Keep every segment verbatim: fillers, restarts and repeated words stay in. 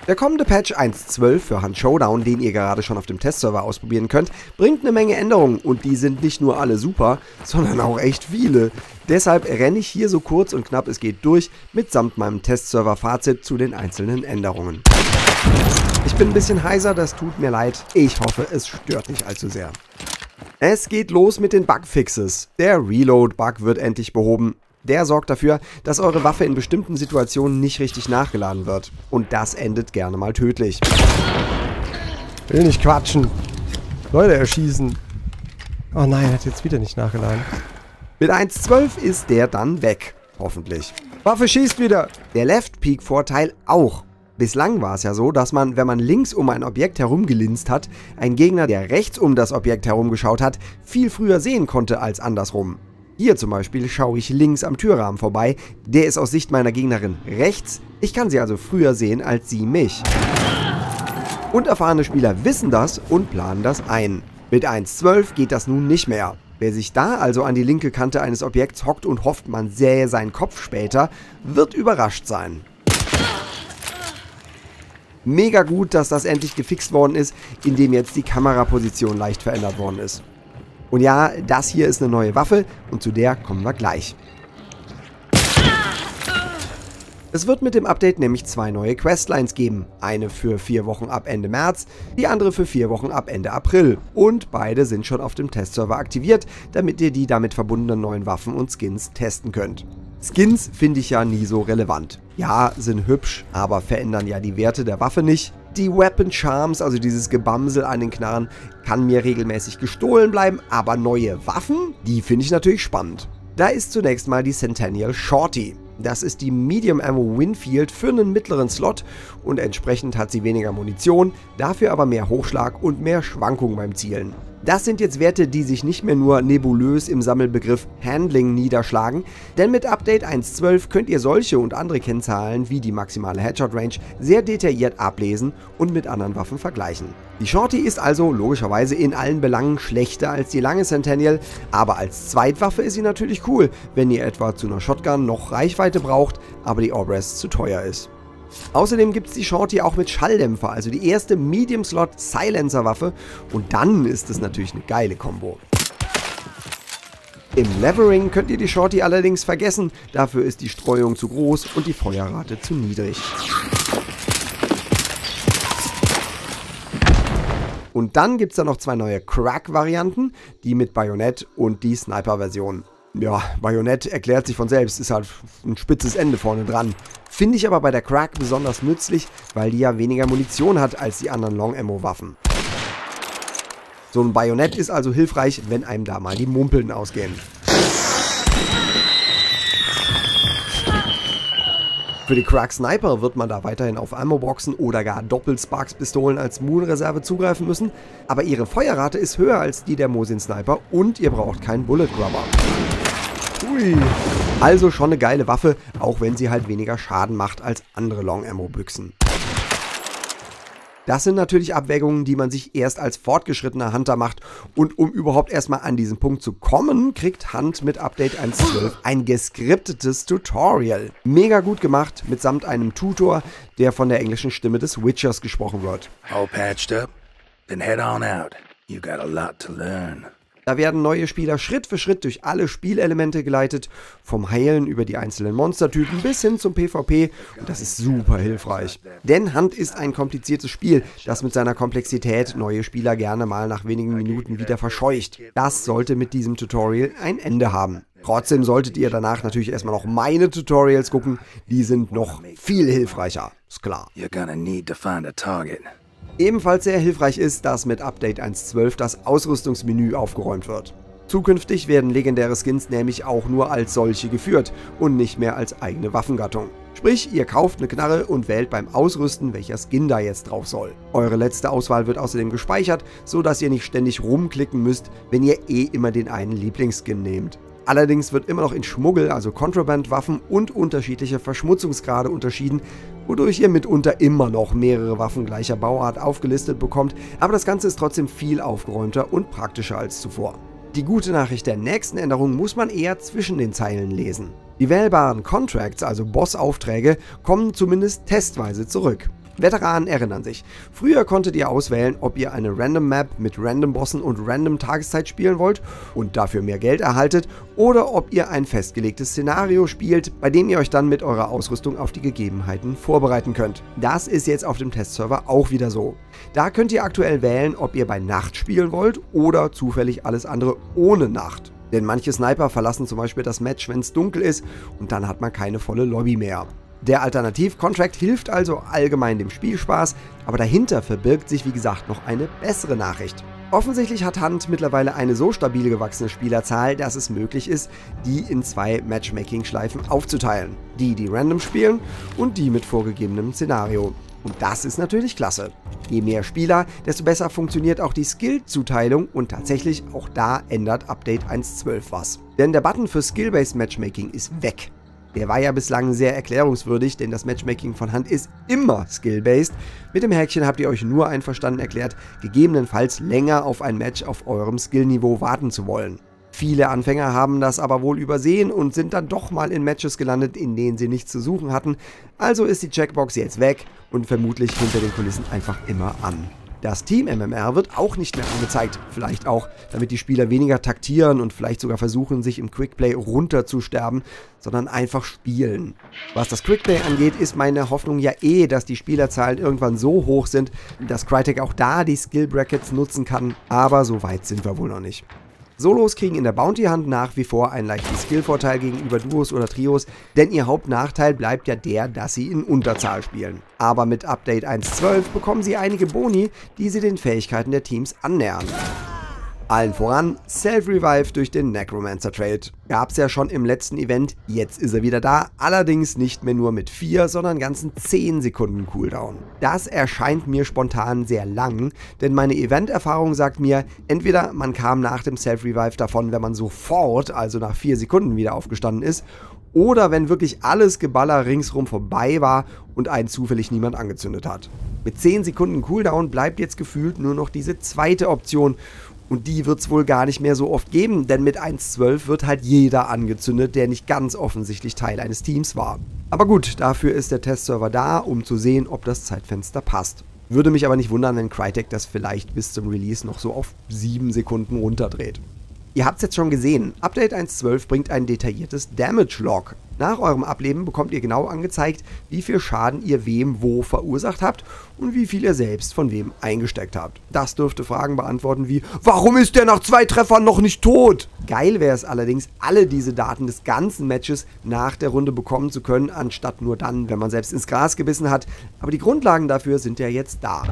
Der kommende Patch eins Punkt zwölf für Hunt Showdown, den ihr gerade schon auf dem Testserver ausprobieren könnt, bringt eine Menge Änderungen und die sind nicht nur alle super, sondern auch echt viele. Deshalb renne ich hier so kurz und knapp es geht durch, mitsamt meinem Testserver-Fazit zu den einzelnen Änderungen. Ich bin ein bisschen heiser, das tut mir leid. Ich hoffe, es stört nicht allzu sehr. Es geht los mit den Bugfixes. Der Reload-Bug wird endlich behoben. Der sorgt dafür, dass eure Waffe in bestimmten Situationen nicht richtig nachgeladen wird. Und das endet gerne mal tödlich. Will nicht quatschen. Leute erschießen. Oh nein, hat jetzt wieder nicht nachgeladen. Mit eins Punkt zwölf ist der dann weg. Hoffentlich. Waffe schießt wieder. Der Left-Peek-Vorteil auch. Bislang war es ja so, dass man, wenn man links um ein Objekt herumgelinst hat, einen Gegner, der rechts um das Objekt herumgeschaut hat, viel früher sehen konnte als andersrum. Hier zum Beispiel schaue ich links am Türrahmen vorbei, der ist aus Sicht meiner Gegnerin rechts, ich kann sie also früher sehen als sie mich. Und erfahrene Spieler wissen das und planen das ein. Mit eins Punkt zwölf geht das nun nicht mehr. Wer sich da also an die linke Kante eines Objekts hockt und hofft, man sähe seinen Kopf später, wird überrascht sein. Mega gut, dass das endlich gefixt worden ist, indem jetzt die Kameraposition leicht verändert worden ist. Und ja, das hier ist eine neue Waffe und zu der kommen wir gleich. Es wird mit dem Update nämlich zwei neue Questlines geben. Eine für vier Wochen ab Ende März, die andere für vier Wochen ab Ende April. Und beide sind schon auf dem Testserver aktiviert, damit ihr die damit verbundenen neuen Waffen und Skins testen könnt. Skins finde ich ja nie so relevant. Ja, sind hübsch, aber verändern ja die Werte der Waffe nicht. Die Weapon Charms, also dieses Gebamsel an den Knarren, kann mir regelmäßig gestohlen bleiben, aber neue Waffen, die finde ich natürlich spannend. Da ist zunächst mal die Centennial Shorty. Das ist die Medium Ammo Winfield für einen mittleren Slot und entsprechend hat sie weniger Munition, dafür aber mehr Hochschlag und mehr Schwankung beim Zielen. Das sind jetzt Werte, die sich nicht mehr nur nebulös im Sammelbegriff Handling niederschlagen, denn mit Update eins Punkt zwölf könnt ihr solche und andere Kennzahlen wie die maximale Headshot Range sehr detailliert ablesen und mit anderen Waffen vergleichen. Die Shorty ist also logischerweise in allen Belangen schlechter als die lange Centennial, aber als Zweitwaffe ist sie natürlich cool, wenn ihr etwa zu einer Shotgun noch Reichweite braucht, aber die Obrest zu teuer ist. Außerdem gibt es die Shorty auch mit Schalldämpfer, also die erste Medium-Slot-Silencer-Waffe und dann ist es natürlich eine geile Kombo. Im Levering könnt ihr die Shorty allerdings vergessen, dafür ist die Streuung zu groß und die Feuerrate zu niedrig. Und dann gibt es da noch zwei neue Crack-Varianten, die mit Bajonett und die Sniper-Version. Ja, Bajonett erklärt sich von selbst, ist halt ein spitzes Ende vorne dran. Finde ich aber bei der Crack besonders nützlich, weil die ja weniger Munition hat als die anderen Long-Ammo-Waffen. So ein Bajonett ist also hilfreich, wenn einem da mal die Mumpeln ausgehen. Für die Crack Sniper wird man da weiterhin auf Ammo-Boxen oder gar Doppel-Sparks-Pistolen als Moon-Reserve zugreifen müssen, aber ihre Feuerrate ist höher als die der Mosin Sniper und ihr braucht keinen Bullet Grubber. Ui. Also schon eine geile Waffe, auch wenn sie halt weniger Schaden macht als andere Long-Ammo-Büchsen. Das sind natürlich Abwägungen, die man sich erst als fortgeschrittener Hunter macht und um überhaupt erstmal an diesen Punkt zu kommen, kriegt Hunt mit Update eins Punkt zwölf ein geskriptetes Tutorial. Mega gut gemacht, mitsamt einem Tutor, der von der englischen Stimme des Witchers gesprochen wird. All patched up? Then head on out. You got a lot to learn. Da werden neue Spieler Schritt für Schritt durch alle Spielelemente geleitet, vom Heilen über die einzelnen Monstertypen bis hin zum PvP und das ist super hilfreich. Denn Hunt ist ein kompliziertes Spiel, das mit seiner Komplexität neue Spieler gerne mal nach wenigen Minuten wieder verscheucht. Das sollte mit diesem Tutorial ein Ende haben. Trotzdem solltet ihr danach natürlich erstmal noch meine Tutorials gucken, die sind noch viel hilfreicher, ist klar. You're gonna need to find a target. Ebenfalls sehr hilfreich ist, dass mit Update eins Punkt zwölf das Ausrüstungsmenü aufgeräumt wird. Zukünftig werden legendäre Skins nämlich auch nur als solche geführt und nicht mehr als eigene Waffengattung. Sprich, ihr kauft eine Knarre und wählt beim Ausrüsten, welcher Skin da jetzt drauf soll. Eure letzte Auswahl wird außerdem gespeichert, so dass ihr nicht ständig rumklicken müsst, wenn ihr eh immer den einen Lieblingsskin nehmt. Allerdings wird immer noch in Schmuggel, also Contraband-Waffen und unterschiedliche Verschmutzungsgrade unterschieden, wodurch ihr mitunter immer noch mehrere Waffen gleicher Bauart aufgelistet bekommt, aber das Ganze ist trotzdem viel aufgeräumter und praktischer als zuvor. Die gute Nachricht der nächsten Änderung muss man eher zwischen den Zeilen lesen. Die wählbaren Contracts, also Boss-Aufträge, kommen zumindest testweise zurück. Veteranen erinnern sich. Früher konntet ihr auswählen, ob ihr eine Random Map mit Random Bossen und Random Tageszeit spielen wollt und dafür mehr Geld erhaltet oder ob ihr ein festgelegtes Szenario spielt, bei dem ihr euch dann mit eurer Ausrüstung auf die Gegebenheiten vorbereiten könnt. Das ist jetzt auf dem Testserver auch wieder so. Da könnt ihr aktuell wählen, ob ihr bei Nacht spielen wollt oder zufällig alles andere ohne Nacht. Denn manche Sniper verlassen zum Beispiel das Match, wenn es dunkel ist und dann hat man keine volle Lobby mehr. Der Alternativ-Contract hilft also allgemein dem Spielspaß, aber dahinter verbirgt sich wie gesagt noch eine bessere Nachricht. Offensichtlich hat Hunt mittlerweile eine so stabil gewachsene Spielerzahl, dass es möglich ist, die in zwei Matchmaking-Schleifen aufzuteilen. Die, die random spielen und die mit vorgegebenem Szenario. Und das ist natürlich klasse. Je mehr Spieler, desto besser funktioniert auch die Skill-Zuteilung und tatsächlich auch da ändert Update eins Punkt zwölf was. Denn der Button für Skill-Based Matchmaking ist weg. Der war ja bislang sehr erklärungswürdig, denn das Matchmaking von Hand ist immer skill-based. Mit dem Häkchen habt ihr euch nur einverstanden erklärt, gegebenenfalls länger auf ein Match auf eurem Skillniveau warten zu wollen. Viele Anfänger haben das aber wohl übersehen und sind dann doch mal in Matches gelandet, in denen sie nichts zu suchen hatten. Also ist die Checkbox jetzt weg und vermutlich hinter den Kulissen einfach immer an. Das Team-M M R wird auch nicht mehr angezeigt, vielleicht auch, damit die Spieler weniger taktieren und vielleicht sogar versuchen, sich im Quickplay runterzusterben, sondern einfach spielen. Was das Quickplay angeht, ist meine Hoffnung ja eh, dass die Spielerzahlen irgendwann so hoch sind, dass Crytek auch da die Skill-Brackets nutzen kann, aber so weit sind wir wohl noch nicht. Solos kriegen in der Bounty Hunt nach wie vor einen leichten Skillvorteil gegenüber Duos oder Trios, denn ihr Hauptnachteil bleibt ja der, dass sie in Unterzahl spielen. Aber mit Update eins Punkt zwölf bekommen sie einige Boni, die sie den Fähigkeiten der Teams annähern. Allen voran Self-Revive durch den Necromancer Trade. Gab's ja schon im letzten Event, jetzt ist er wieder da, allerdings nicht mehr nur mit vier, sondern ganzen zehn Sekunden Cooldown. Das erscheint mir spontan sehr lang, denn meine Event-Erfahrung sagt mir, entweder man kam nach dem Self-Revive davon, wenn man sofort, also nach vier Sekunden wieder aufgestanden ist, oder wenn wirklich alles Geballer ringsrum vorbei war und einen zufällig niemand angezündet hat. Mit zehn Sekunden Cooldown bleibt jetzt gefühlt nur noch diese zweite Option. Und die wird es wohl gar nicht mehr so oft geben, denn mit eins Punkt zwölf wird halt jeder angezündet, der nicht ganz offensichtlich Teil eines Teams war. Aber gut, dafür ist der Testserver da, um zu sehen, ob das Zeitfenster passt. Würde mich aber nicht wundern, wenn Crytek das vielleicht bis zum Release noch so auf sieben Sekunden runterdreht. Ihr habt es jetzt schon gesehen, Update eins Punkt zwölf bringt ein detailliertes Damage Log. Nach eurem Ableben bekommt ihr genau angezeigt, wie viel Schaden ihr wem wo verursacht habt und wie viel ihr selbst von wem eingesteckt habt. Das dürfte Fragen beantworten wie, warum ist der nach zwei Treffern noch nicht tot? Geil wäre es allerdings, alle diese Daten des ganzen Matches nach der Runde bekommen zu können, anstatt nur dann, wenn man selbst ins Gras gebissen hat. Aber die Grundlagen dafür sind ja jetzt da.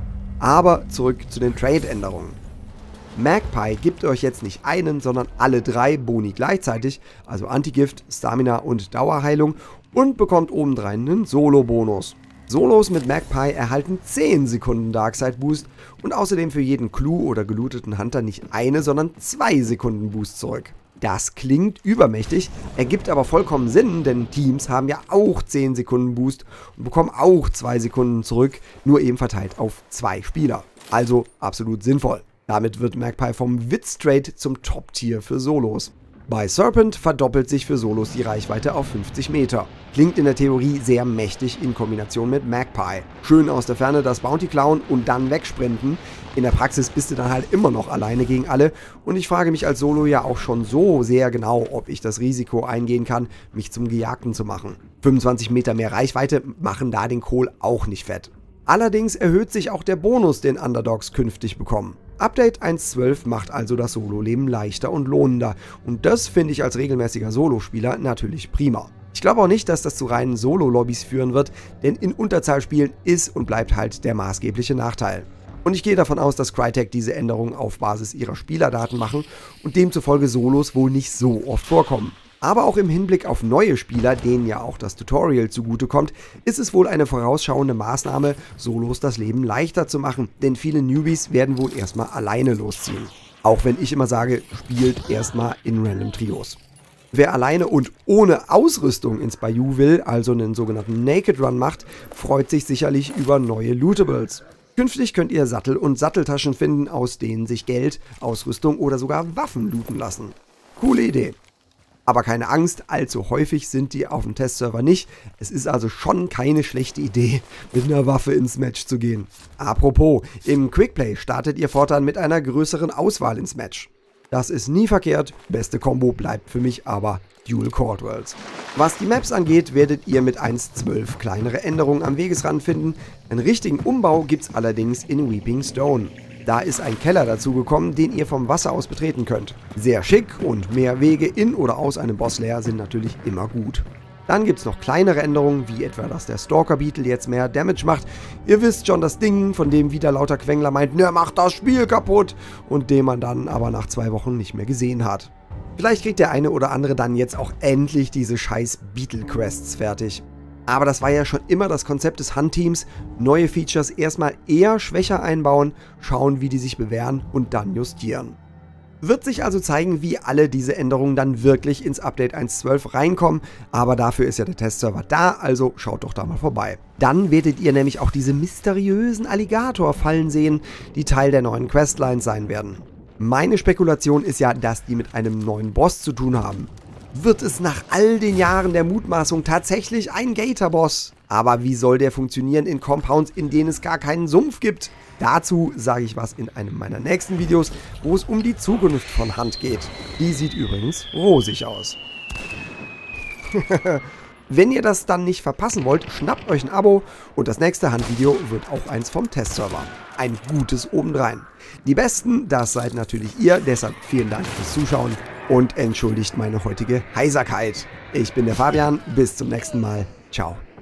Aber zurück zu den Trade-Änderungen. Magpie gibt euch jetzt nicht einen, sondern alle drei Boni gleichzeitig, also Antigift, Stamina und Dauerheilung, und bekommt obendrein einen Solo-Bonus. Solos mit Magpie erhalten zehn Sekunden Darkside Boost und außerdem für jeden Clue oder gelooteten Hunter nicht eine, sondern zwei Sekunden Boost zurück. Das klingt übermächtig, ergibt aber vollkommen Sinn, denn Teams haben ja auch zehn Sekunden Boost und bekommen auch zwei Sekunden zurück, nur eben verteilt auf zwei Spieler. Also absolut sinnvoll. Damit wird Magpie vom Witz-Trade zum Top-Tier für Solos. Bei Serpent verdoppelt sich für Solos die Reichweite auf fünfzig Meter. Klingt in der Theorie sehr mächtig in Kombination mit Magpie. Schön aus der Ferne das Bounty klauen und dann wegsprinten. In der Praxis bist du dann halt immer noch alleine gegen alle und ich frage mich als Solo ja auch schon so sehr genau, ob ich das Risiko eingehen kann, mich zum Gejagten zu machen. fünfundzwanzig Meter mehr Reichweite machen da den Kohl auch nicht fett. Allerdings erhöht sich auch der Bonus, den Underdogs künftig bekommen. Update eins Punkt zwölf macht also das Solo-Leben leichter und lohnender und das finde ich als regelmäßiger Solospieler natürlich prima. Ich glaube auch nicht, dass das zu reinen Solo-Lobbys führen wird, denn in Unterzahl spielen ist und bleibt halt der maßgebliche Nachteil. Und ich gehe davon aus, dass Crytek diese Änderungen auf Basis ihrer Spielerdaten machen und demzufolge Solos wohl nicht so oft vorkommen. Aber auch im Hinblick auf neue Spieler, denen ja auch das Tutorial zugutekommt, ist es wohl eine vorausschauende Maßnahme, Solos das Leben leichter zu machen, denn viele Newbies werden wohl erstmal alleine losziehen. Auch wenn ich immer sage, spielt erstmal in Random Trios. Wer alleine und ohne Ausrüstung ins Bayou will, also einen sogenannten Naked Run macht, freut sich sicherlich über neue Lootables. Künftig könnt ihr Sattel und Satteltaschen finden, aus denen sich Geld, Ausrüstung oder sogar Waffen looten lassen. Coole Idee. Aber keine Angst, allzu häufig sind die auf dem Testserver nicht. Es ist also schon keine schlechte Idee, mit einer Waffe ins Match zu gehen. Apropos, im Quickplay startet ihr fortan mit einer größeren Auswahl ins Match. Das ist nie verkehrt, beste Combo bleibt für mich aber Dual Court Worlds. Was die Maps angeht, werdet ihr mit eins Punkt zwölf kleinere Änderungen am Wegesrand finden. Einen richtigen Umbau gibt es allerdings in Weeping Stone. Da ist ein Keller dazugekommen, den ihr vom Wasser aus betreten könnt. Sehr schick und mehr Wege in oder aus einem Boss-Lair sind natürlich immer gut. Dann gibt es noch kleinere Änderungen, wie etwa, dass der Stalker Beetle jetzt mehr Damage macht. Ihr wisst schon, das Ding, von dem wieder lauter Quengler meint, der macht das Spiel kaputt und den man dann aber nach zwei Wochen nicht mehr gesehen hat. Vielleicht kriegt der eine oder andere dann jetzt auch endlich diese scheiß Beetle-Quests fertig. Aber das war ja schon immer das Konzept des Hunt-Teams, neue Features erstmal eher schwächer einbauen, schauen, wie die sich bewähren und dann justieren. Wird sich also zeigen, wie alle diese Änderungen dann wirklich ins Update eins Punkt zwölf reinkommen, aber dafür ist ja der Testserver da, also schaut doch da mal vorbei. Dann werdet ihr nämlich auch diese mysteriösen Alligator-Fallen sehen, die Teil der neuen Questlines sein werden. Meine Spekulation ist ja, dass die mit einem neuen Boss zu tun haben. Wird es nach all den Jahren der Mutmaßung tatsächlich ein Gator-Boss? Aber wie soll der funktionieren in Compounds, in denen es gar keinen Sumpf gibt? Dazu sage ich was in einem meiner nächsten Videos, wo es um die Zukunft von Hunt geht. Die sieht übrigens rosig aus. Wenn ihr das dann nicht verpassen wollt, schnappt euch ein Abo und das nächste Hunt-Video wird auch eins vom Testserver. Ein gutes obendrein. Die Besten, das seid natürlich ihr, deshalb vielen Dank fürs Zuschauen und entschuldigt meine heutige Heiserkeit. Ich bin der Fabian, bis zum nächsten Mal. Ciao.